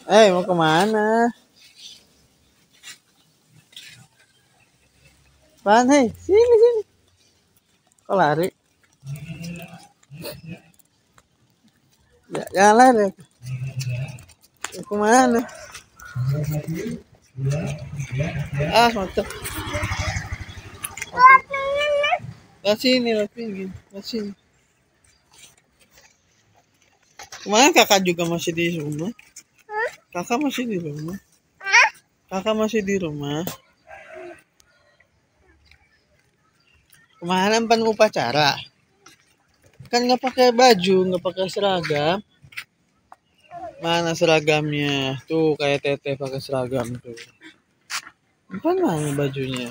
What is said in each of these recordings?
Mau kemana? Apaan, hei? Sini. Kok lari? Ya, jangan lari. Mau kemana? Mantap. Sini. Kemana kakak juga masih di rumah? Kakak masih di rumah? Kakak masih di rumah? Kemana pan upacara? Kan nggak pakai baju, nggak pakai seragam. Mana seragamnya? Tuh kayak teteh pakai seragam tuh. Pan mana bajunya?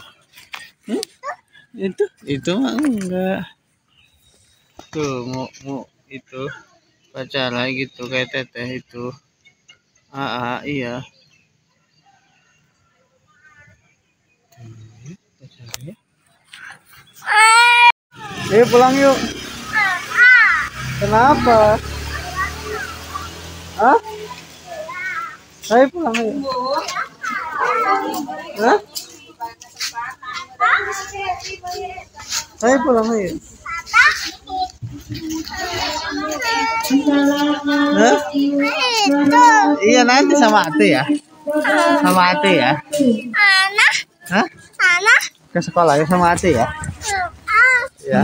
Itu mah enggak. Tuh mau itu upacara gitu kayak teteh itu. Iya. Pulang yuk. Kenapa? Ayo pulang yuk. Ayo pulang yuk. Iya nanti sama Ate ya. Sama Ate ya. Ke sekolah ya sama Ate ya. Ya.